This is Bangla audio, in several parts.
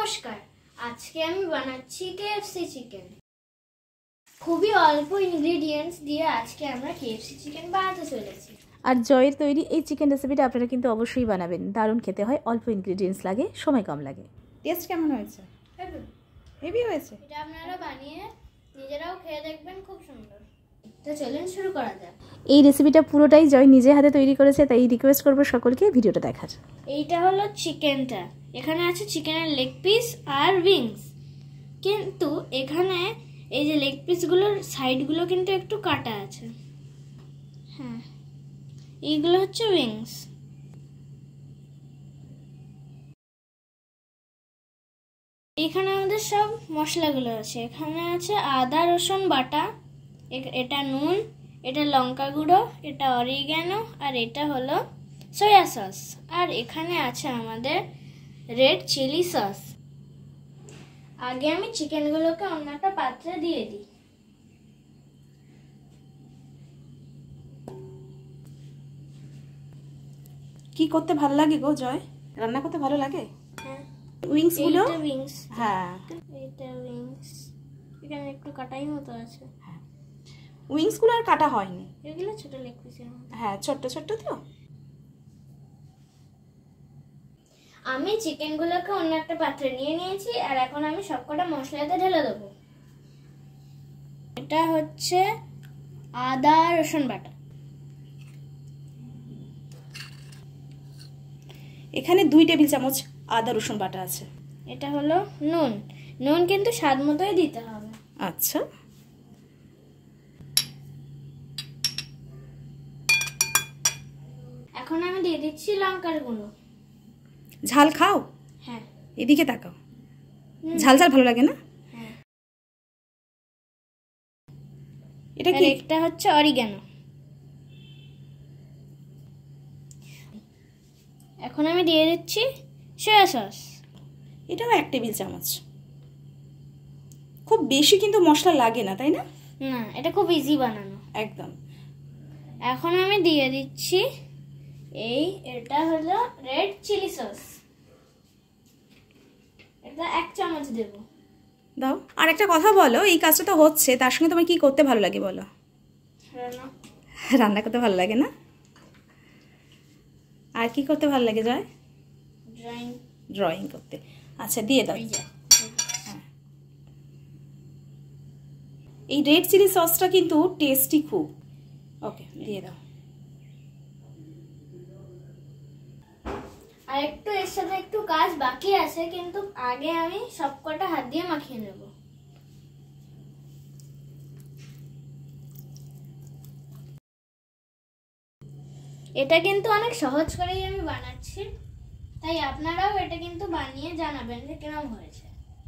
নমস্কার, আজকে আমি বানাচ্ছি কেএফসি চিকেন। খুবই অল্প ইনগ্রেডিয়েন্টস দিয়ে আজকে আমরা কেএফসি চিকেন বানাতে চলেছি। আর জয়ের তৈরি এই চিকেন রেসিপিটা আপনারা কিন্তু অবশ্যই বানাবেন। দারুণ খেতে হয়, অল্প ইনগ্রেডিয়েন্টস লাগে, সময় কম লাগে। টেস্ট কেমন হয়েছে? হেভি হয়েছে। এটা আপনারা বানিয়ে নিজেরাও খেয়ে দেখবেন, খুব সুন্দর। তো চলুন শুরু করা যাক। এই রেসিপিটা পুরোটাই জয় নিজে হাতে তৈরি করেছে, তাই রিকোয়েস্ট করবো সকলকে ভিডিওটা দেখার। এইটা হলো চিকেনটা। এখানে আছে চিকেনের লেগ পিস আর উইংস, কিন্তু এখানে এই যে লেগ পিসগুলোর সাইডগুলো কিন্তু একটু কাটা আছে। হ্যাঁ, এইগুলো হচ্ছে উইংস। এখানে আমাদের সব মশলাগুলো আছে। এখানে আছে আদা রসুন বাটা, এটা নুন, এটা লঙ্কা গুঁড়ো, এটা অরিগ্যানো, আর এটা হলো সয়া সস। আর এখানে আছে আমাদের রেড চিলি সস। আগে আমি চিকেনগুলোকে অন্য একটা পাত্রে দিয়ে দিই। কি করতে ভালো লাগে গো জয়? রান্না করতে ভালো লাগে? হ্যাঁ, উইংস গুলো। উইংস, হ্যাঁ, এটা উইংস। এখানে একটু কাটাই মতো আছে। হ্যাঁ, উইংস গুলো আর কাটা হয়নি, এগুলো ছোট লেগ পিসের মতো। হ্যাঁ, ছোট্ট ছোট্ট তো। আমি চিকেনগুলোকে অন্য একটা পাত্রে নিয়ে নিয়েছি, আর এখন আমি সবকটা মশলাতে ঢেলে দেবো। এটা হচ্ছে আদা রসুন বাটা। এখানে 2 টেবিল চামচ আদা রসুন বাটা আছে। এটা হলো নুন। নুন কিন্তু স্বাদ মতোই দিতে হবে। আচ্ছা, এখন আমি দিয়ে দিচ্ছি লঙ্কার গুঁড়ো। ঝাল খাও? হ্যাঁ। এদিকে তাকাও। ঝাল ঝাল ভালো লাগে না? হ্যাঁ। এটা কি? এটা হচ্ছে অরিগ্যানো। এখন আমি দিয়ে দিচ্ছি সয়া সস। এটাও 1 টেবিল চামচ। খুব বেশি কিন্তু মশলা লাগে না, তাই না? না, এটা খুব ইজি বানানো একদম। এখন আমি দিয়ে দিচ্ছি এটা হলো রেড চিলি সস। এটা 1 চামচ দেব। দাও। আর একটা কথা বলো, এই কাজটা তো হচ্ছে, তার সঙ্গে তোমার কি করতে ভালো লাগে বলো? রান্না করতে ভালো লাগে না? আর কি করতে ভালো লাগে জয়? ড্রয়িং করতে। আচ্ছা, দিয়ে দাও। হ্যাঁ, এই রেড চিলি সসটা কিন্তু টেস্টি খুব। ওকে, দিয়ে দাও। আর একটু এর সাথে একটু কাজ বাকি আছে, কিন্তু আগে আমি সবকটা হাত দিয়ে মাখিয়ে নেব। এটা কিন্তু অনেক সহজ করেই আমি বানাচ্ছি, তাই আপনারাও এটা কিন্তু বানিয়ে জানাবেন যে কেমন হয়েছে।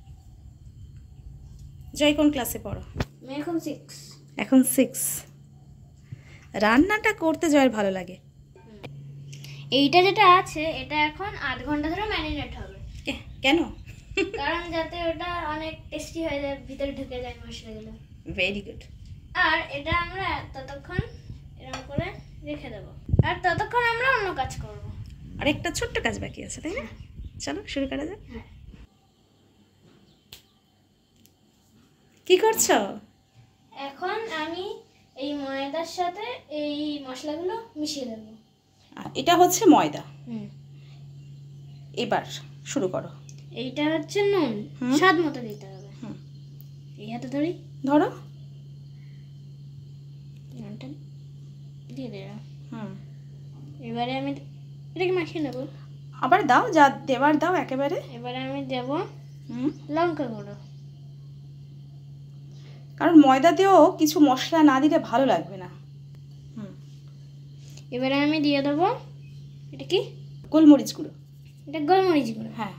জয় কোন ক্লাসে পড়ো? আমি এখন 6। এখন 6। রান্নাটা করতে জয়ের ভালো লাগে। এইটা যেটা আছে, এটা এখন 8 ঘন্টা ধরে ম্যারিনেট হবে। কেন? কারণ যাতে ওটা অনেক টেস্টি হয়ে যায়, ভিতরে ঢুকে যায় মশলাগুলো। Very good. আর এটা আমরা ততক্ষণ এরকম করে রেখে দেবো, আর ততক্ষণ আমরা অন্য কাজ করব। আর একটা ছোট্ট কাজ বাকি আছে, তাই না? চলো শুরু করা যাক। কি করছো? এখন আমি এই ময়দার সাথে এই মশলাগুলো মিশিয়ে দেব। এটা হচ্ছে ময়দা। এবার শুরু করো। এইটা হচ্ছে নুন, স্বাদ মতো দিতে হবে। এই হাতে ধরি, ধরো। নুনটা দিয়ে দিলাম। এবারে আমি এটাকে মাখিয়ে নেব। আবার দাও, যা দেবার দাও একেবারে। এবারে আমি দেব লঙ্কা গুঁড়ো, কারণ ময়দাতেও কিছু মশলা না দিলে ভালো লাগবে না। এবারে আমি দিয়ে দেবো এটা কি, গোলমরিচ গুঁড়ো। এটা গোলমরিচ গুঁড়ো। হ্যাঁ।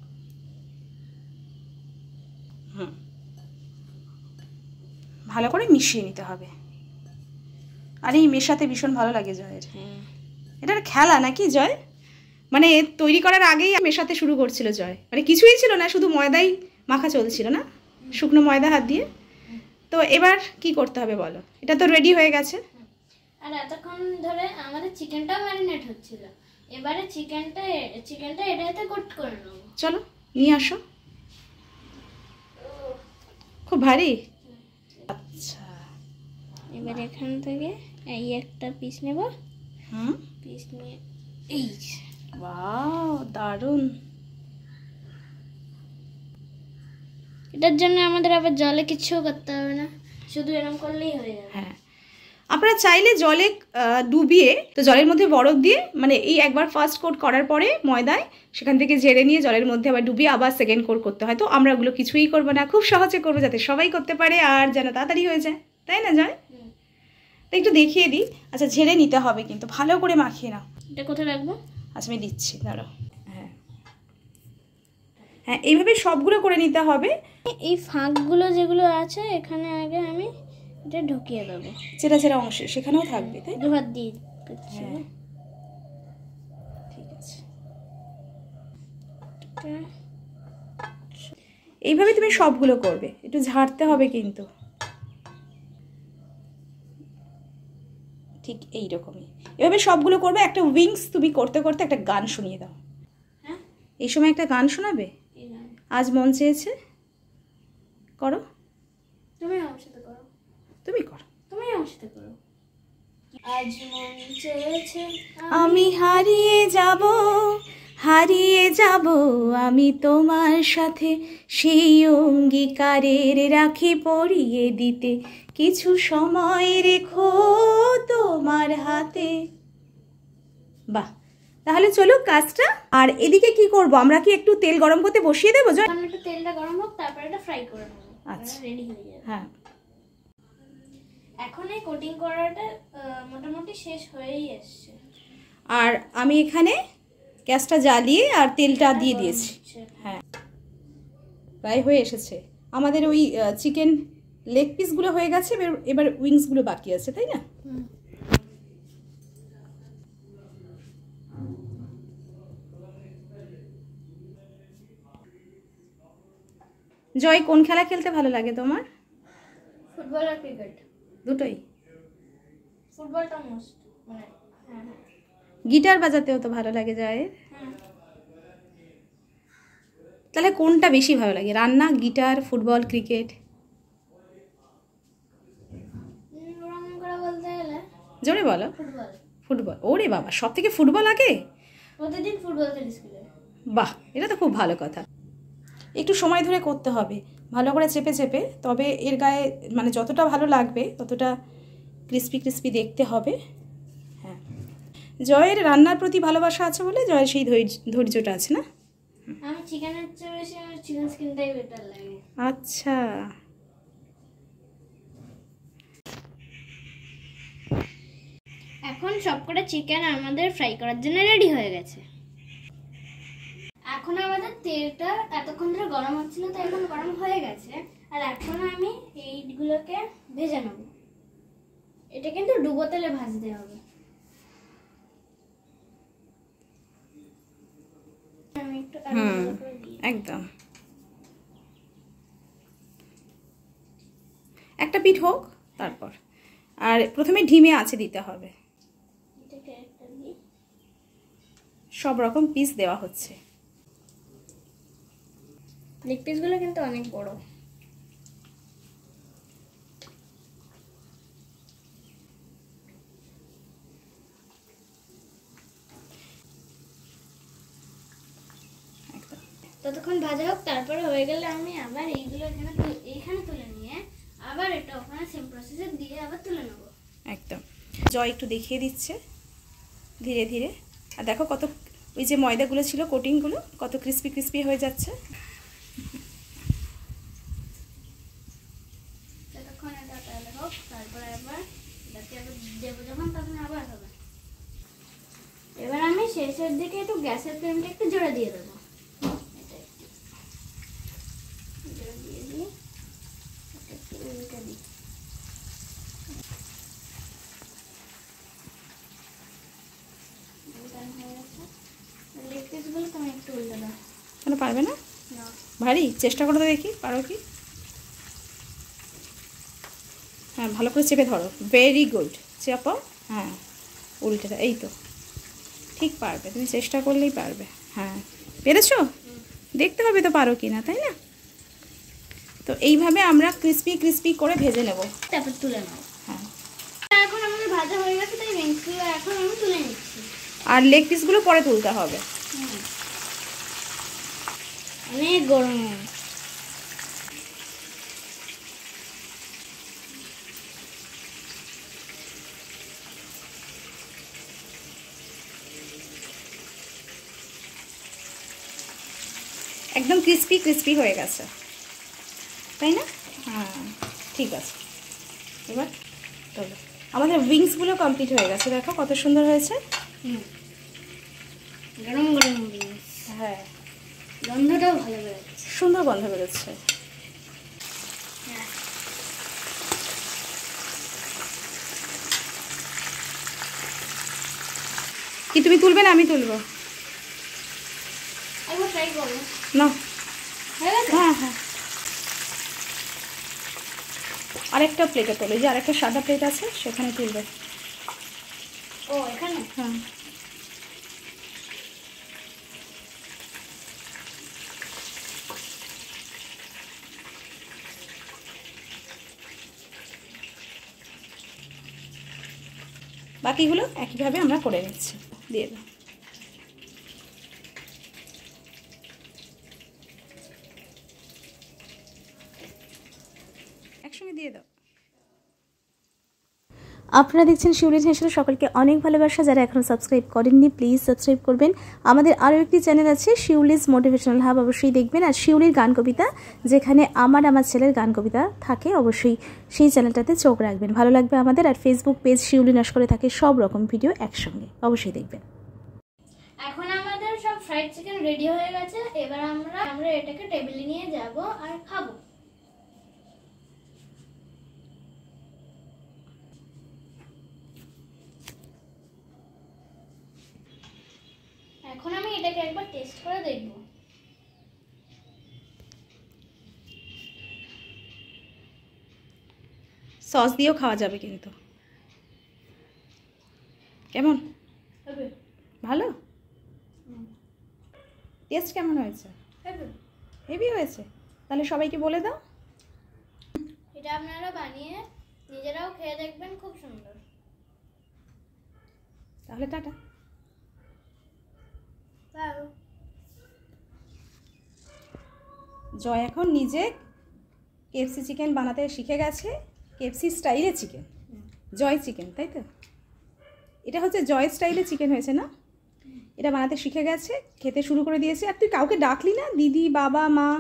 ভালো করে মিশিয়ে নিতে হবে। আর এই মেশাতে ভীষণ ভালো লাগে জয়ের। এটার খেলা নাকি জয়? মানে তৈরি করার আগেই মেশাতে শুরু করছিল জয়, মানে কিছুই ছিল না, শুধু ময়দাই মাখা চলছিল না, শুকনো ময়দা হাত দিয়ে। তো এবার কি করতে হবে বলো? এটা তো রেডি হয়ে গেছে। আর এতক্ষণ ধরে আমাদের চিকেনটাও ম্যারিনেট হচ্ছিল। এবারে চিকেনটা এটাতে কোট করে নেব। চলো নিয়ে আসো। খুব ভারী। আচ্ছা, এবার এখান থেকে এই একটা পিস নেব। হুম, পিস নিয়ে এই ওয়াও দারুণ। এটার জন্য আমাদের আবার জলে কিছু করতে হবে না, শুধু এরকম করলেই হয়ে যাবে। হ্যাঁ, আপনারা চাইলে জলে ডুবিয়ে, তো জলের মধ্যে বরফ দিয়ে, মানে এই একবার ফার্স্ট কোট করার পরে ময়দায় সেখান থেকে ঝেড়ে নিয়ে জলের মধ্যে আবার ডুবিয়ে আবার সেকেন্ড কোট করতে হয়। তো আমরা ওগুলো কিছুই করবো না, খুব সহজে করবো যাতে সবাই করতে পারে আর যেন তাড়াতাড়ি হয়ে যায়, তাই না জয়? তো একটু দেখিয়ে দিই। আচ্ছা, ঝেড়ে নিতে হবে কিন্তু ভালো করে মাখিয়ে নাও। এটা কোথায় রাখবো? আচ্ছা আমি দিচ্ছি, দাঁড়াও। হ্যাঁ হ্যাঁ, এইভাবে সবগুলো করে নিতে হবে। এই ফাঁকগুলো যেগুলো আছে এখানে আগে আমি এটা ঢুকিয়ে দেবো, চেরা চেরা অংশে সেখানেও থাকবে, তাই না? 2 হাত দিয়ে করছি। হ্যাঁ ঠিক আছে। এইভাবে তুমি সবগুলো করবে, একটু ঝাড়তে হবে কিন্তু, ঠিক এই রকমই এভাবে সবগুলো করবে। একটা উইংস তুমি করতে করতে একটা গান শুনিয়ে দাও। হ্যাঁ, এই সময় একটা গান শোনাবে, আজ মন চেয়েছে। করো, তুমি আমার সাথে করো, তুমি করো। তুমি আমার সাথে করো। আজ মন চেয়েছে আমি হারিয়ে যাব, হারিয়ে যাব আমি তোমার সাথে, সেই অঙ্গীকারের রাখি পরিয়ে দিতে, কিছু সময় রেখো তোমার হাতে। বাহ, তাহলে চলো কাজটা। আর এদিকে কি করব আমরা? কি একটু তেল গরম করতে বসিয়ে দেবো জয়? একটু তেলটা গরম হোক, তারপর এটা ফ্রাই করে নেবো। আচ্ছা, রেডি হয়ে যাবে। হ্যাঁ, এখন এই কোটিং করাটা মোটামুটি শেষ হয়েই এসছে। আর আমি এখানে গ্যাসটা জ্বালিয়ে আর তেলটা দিয়ে দিয়েছি। হ্যাঁ, প্রায় হয়ে এসেছে আমাদের। ওই চিকেন লেগ পিসগুলো হয়ে গেছে, এবার উইংসগুলো বাকি আছে, তাই না? জয়, কোন খেলা খেলতে ভালো লাগে তোমার? ফুটবল আর ক্রিকেট, দুটোই? ফুটবলটা মোস্ট, মানে হ্যাঁ হ্যাঁ। গিটার বাজাতেও তো ভালো লাগে জয়ের। হ্যাঁ, তাহলে কোনটা বেশি ভালো লাগে? রান্না, গিটার, ফুটবল, ক্রিকেট? ওরকম করে বলতে গেলে জোরে বলো। ফুটবল। ফুটবল? ওরে বাবা, সব থেকে ফুটবল আগে? প্রতিদিন ফুটবল খেলি স্কুলে। বাহ, এটা তো খুব ভালো কথা। একটু সময় ধরে করতে হবে, ভালো করে চেপে চেপে, তবে এর গায়ে মানে যতটা ভালো লাগবে ততটা ক্রিস্পি ক্রিস্পি দেখতে হবে। হ্যাঁ, জয়ের রান্নার প্রতি ভালোবাসা আছে বলে জয়ের সেই ধৈর্যটা আছে না? আমি চিকেনের চেয়ে বেশি আমার চিকেন স্কিনটাই বেটার লাগে। আচ্ছা, এখন সবকটা চিকেন আমাদের ফ্রাই করার জন্য রেডি হয়ে গেছে। এখন আমাদের তেলটা এতক্ষণ ধরে গরম হচ্ছিল, তো এখন গরম হয়ে গেছে। আর এখন আমি এইগুলোকে ভেজে নেব। এটা কিন্তু ডুবো তেলে ভাজতে হবে। আমি একটু একদম। একটা পিঠ হোক তারপর, আর প্রথমে ঢিমে আঁচে দিতে হবে। সব রকম পিস দেওয়া হচ্ছে। লেগ পিসগুলো কিন্তু অনেক বড়। ততক্ষণ ভাজা হোক, তারপরে হয়ে গেলে আমি আবার এইগুলো এইখানে তুলে নিয়ে আবার এটা ওখানে সেম প্রসেসে দিয়ে আবার তুলে নেব। একদম। জয় একটু দেখিয়ে দিচ্ছে ধীরে ধীরে। আর দেখো কত, ওই যে ময়দাগুলো ছিল কোটিংগুলো কত ক্রিস্পি ক্রিস্পি হয়ে যাচ্ছে। ততক্ষণ এটা তাহলে হোক, তারপরে আবার এটাকে আবার দেবো যখন, তখন আবার হবে। এবার আমি শেষের দিকে একটু গ্যাসের ফ্লেমটা একটু জোরে দিয়ে দেবো। কেন পারবে না? ভারী, চেষ্টা করে তো দেখি পারো কি। হ্যাঁ, ভালো করে চেপে ধরো। ভেরি গুড, চাপো। হ্যাঁ, উল্টে এই তো ঠিক পারবে, তুমি চেষ্টা করলেই পারবে। হ্যাঁ, পেরেছো? দেখতে হবে তো পারো কি না, তাই না? তো এইভাবে আমরা ক্রিস্পি ক্রিস্পি করে ভেজে নেব, তারপর তুলে নেব। হ্যাঁ, এখন আমাদের ভাজা হয়ে গেছে, তাই উইংসগুলো এখন আমি তুলে নিচ্ছি। আর লেগ পিসগুলো পরে তুলতে হবে। অনেক গরম। একদম ক্রিস্পি ক্রিস্পি হয়ে গেছে, তাই না? হ্যাঁ, ঠিক আছে। এবার চলো, আমাদের উইংসগুলো কমপ্লিট হয়ে গেছে, দেখো কত সুন্দর হয়েছে। গরম গরম উইংস। হ্যাঁ, গন্ধটাও ভালো বেরোচ্ছে, সুন্দর গন্ধ বেরোচ্ছে। কি তুমি তুলবে না আমি তুলবো? একবার ট্রাই করো না। হয়ে গেছে? হ্যাঁ হ্যাঁ, আরেকটা প্লেটে তোলো, যে আরেকটা সাদা প্লেট আছে সেখানে তুলবে। ও এখানে? হ্যাঁ, বাকিগুলো একইভাবে আমরা করে নিচ্ছি। দিয়ে দাও। একসঙ্গে দিয়ে দাও। আপনারা দেখছেন শিউলির হেসেল। সকলকে অনেক ভালোবাসা। যারা এখনও সাবস্ক্রাইব করেননি প্লিজ সাবস্ক্রাইব করবেন। আমাদের আরও একটি চ্যানেল আছে শিউলিস মোটিভেশনাল হাব, অবশ্যই দেখবেন। আর শিউলির গান কবিতা, যেখানে আমার ছেলের গান কবিতা থাকে, অবশ্যই সেই চ্যানেলটাতে চোখ রাখবেন, ভালো লাগবে আমাদের। আর ফেসবুক পেজ শিউলি নস্করে থাকে সব রকম ভিডিও একসঙ্গে, অবশ্যই দেখবেন। এখন আমাদের সব ফ্রাইড চিকেন রেডি হয়ে গেছে। এবার আমরা এটাকে টেবিলে নিয়ে যাব আর খাবো। এখন আমি এটাকে একবার টেস্ট করে দেখব। সস দিয়েও খাওয়া যাবে কিন্তু। কেমন? ভালো? টেস্ট কেমন হয়েছে? হেভি হয়েছে। তাহলে সবাইকে বলে দাও। এটা আপনারা বানিয়ে নিজেরাও খেয়ে দেখবেন, খুব সুন্দর। তাহলে টাটা। জয় এখন নিজে কেএফসি চিকেন বানাতে শিখে গেছে, কেএফসি স্টাইলে চিকেন, জয় চিকেন, তাই তো? এটা হচ্ছে জয় স্টাইলে চিকেন হয়েছে না? এটা বানাতে শিখে গেছে, খেতে শুরু করে দিয়েছে। আর তুই কাউকে ডাকলি না? দিদি, বাবা, মা?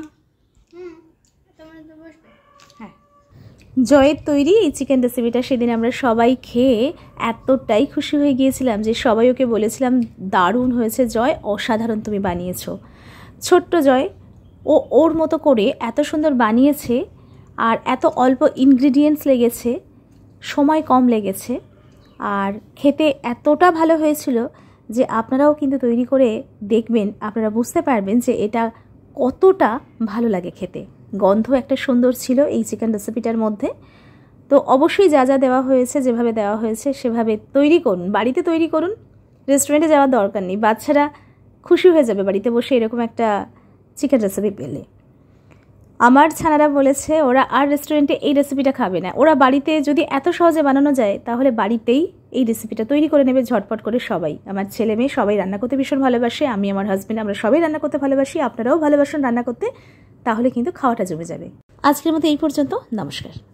হ্যাঁ, জয়ের তৈরি এই চিকেন রেসিপিটা সেদিন আমরা সবাই খেয়ে এতটাই খুশি হয়ে গিয়েছিলাম যে সবাই ওকে বলেছিলাম দারুণ হয়েছে জয়, অসাধারণ তুমি বানিয়েছো। ছোট্ট জয়, ও ওর মতো করে এত সুন্দর বানিয়েছে, আর এত অল্প ইনগ্রিডিয়েন্টস লেগেছে, সময় কম লেগেছে, আর খেতে এতটা ভালো হয়েছিল যে আপনারাও কিন্তু তৈরি করে দেখবেন, আপনারা বুঝতে পারবেন যে এটা কতটা ভালো লাগে খেতে। গন্ধ একটা সুন্দর ছিল এই চিকেন রেসিপিটার মধ্যে। তো অবশ্যই যা যা দেওয়া হয়েছে, যেভাবে দেওয়া হয়েছে সেভাবে তৈরি করুন, বাড়িতে তৈরি করুন, রেস্টুরেন্টে যাওয়ার দরকার নেই। বাচ্চারা খুশি হয়ে যাবে বাড়িতে বসে এরকম একটা চিকেন রেসিপি পেলে। আমার ছানারা বলেছে ওরা আর রেস্টুরেন্টে এই রেসিপিটা খাবে না, ওরা বাড়িতে যদি এত সহজে বানানো যায় তাহলে বাড়িতেই এই রেসিপিটা তৈরি করে নেবে ঝটপট করে সবাই। আমার ছেলে মেয়ে সবাই রান্না করতে ভীষণ ভালোবাসে, আমি আমার হাজব্যান্ড আমরা সবাই রান্না করতে ভালোবাসি, আপনারাও ভালোবাসেন রান্না করতে, তাহলে কিন্তু খাওয়াটা জমে যাবে। আজকের মতো এই পর্যন্ত, নমস্কার।